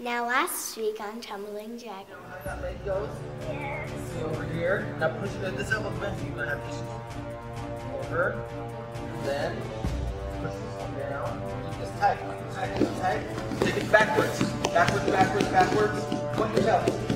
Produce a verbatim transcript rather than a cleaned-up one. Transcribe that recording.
Now last week on Tumbling Jack. You know how that leg goes? Yes. See over here. Now push it at this elbow bend. You're gonna have to over. Then push this one down. Keep this tight. Tight, tight. Take it backwards. Backwards, backwards, backwards. Point your toes.